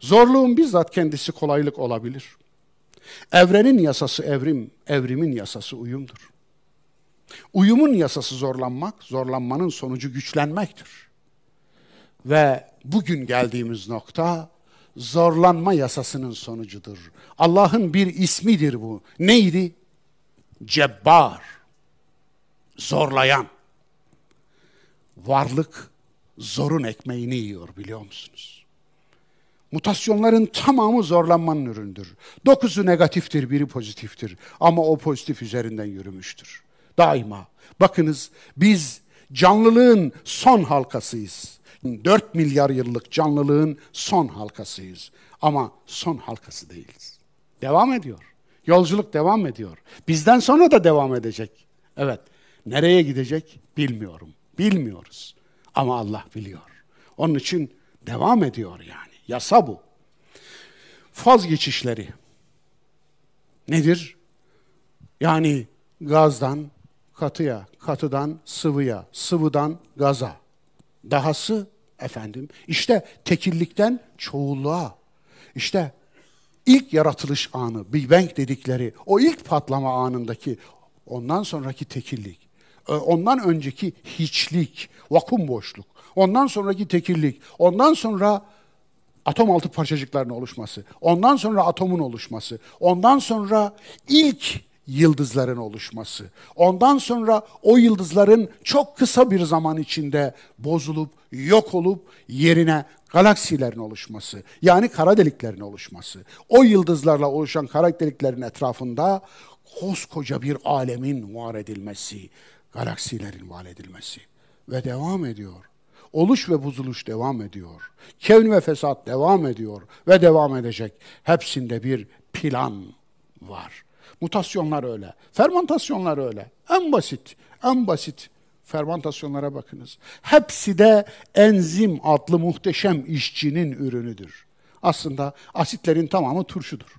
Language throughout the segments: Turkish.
Zorluğun bizzat kendisi kolaylık olabilir. Evrenin yasası evrim, evrimin yasası uyumdur. Uyumun yasası zorlanmak, zorlanmanın sonucu güçlenmektir. Ve bugün geldiğimiz nokta zorlanma yasasının sonucudur. Allah'ın bir ismidir bu. Neydi? Cebbar. Zorlayan. Varlık zorun ekmeğini yiyor biliyor musunuz? Mutasyonların tamamı zorlanmanın ürünüdür. 9'u negatiftir, biri pozitiftir. Ama o pozitif üzerinden yürümüştür. Daima. Bakınız biz canlılığın son halkasıyız. 4 milyar yıllık canlılığın son halkasıyız. Ama son halkası değiliz. Devam ediyor. Yolculuk devam ediyor. Bizden sonra da devam edecek. Evet. Nereye gidecek bilmiyorum. Bilmiyoruz. Ama Allah biliyor. Onun için devam ediyor yani. Yasa bu. Faz geçişleri nedir? Yani gazdan katıya, katıdan sıvıya, sıvıdan gaza. Dahası işte tekillikten çoğulluğa. İşte ilk yaratılış anı, Big Bang dedikleri o ilk patlama anındaki ondan sonraki tekillik. Ondan önceki hiçlik, vakum boşluk. Ondan sonraki tekillik. Ondan sonra atom altı parçacıkların oluşması. Ondan sonra atomun oluşması. Ondan sonra ilk yıldızların oluşması. Ondan sonra o yıldızların çok kısa bir zaman içinde bozulup, yok olup yerine galaksilerin oluşması. Yani kara deliklerin oluşması. O yıldızlarla oluşan kara deliklerin etrafında koskoca bir alemin var edilmesi. Galaksilerin var edilmesi. Ve devam ediyor. Oluş ve bozuluş devam ediyor. Kevn ve fesat devam ediyor ve devam edecek. Hepsinde bir plan var. Mutasyonlar öyle. Fermentasyonlar öyle. En basit fermentasyonlara bakınız. Hepsi de enzim adlı muhteşem işçinin ürünüdür. Aslında asitlerin tamamı turşudur.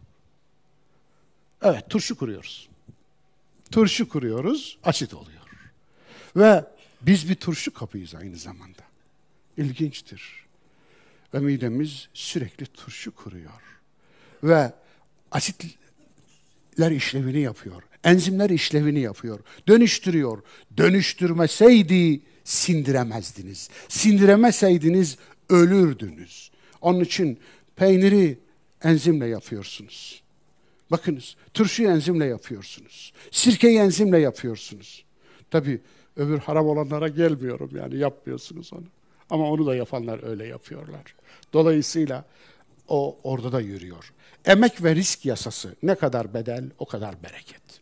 Evet, turşu kuruyoruz. Turşu kuruyoruz, asit oluyor. Ve biz bir turşu kapıyız aynı zamanda. İlginçtir. Ve midemiz sürekli turşu kuruyor. Ve asitler işlevini yapıyor. Enzimler işlevini yapıyor. Dönüştürüyor. Dönüştürmeseydi sindiremezdiniz. Sindiremeseydiniz ölürdünüz. Onun için peyniri enzimle yapıyorsunuz. Bakınız, turşuyu enzimle yapıyorsunuz. Sirkeyi enzimle yapıyorsunuz. Tabii öbür haram olanlara gelmiyorum yani yapmıyorsunuz onu. Ama onu da yapanlar öyle yapıyorlar. Dolayısıyla o orada da yürüyor. Emek ve risk yasası ne kadar bedel o kadar bereket.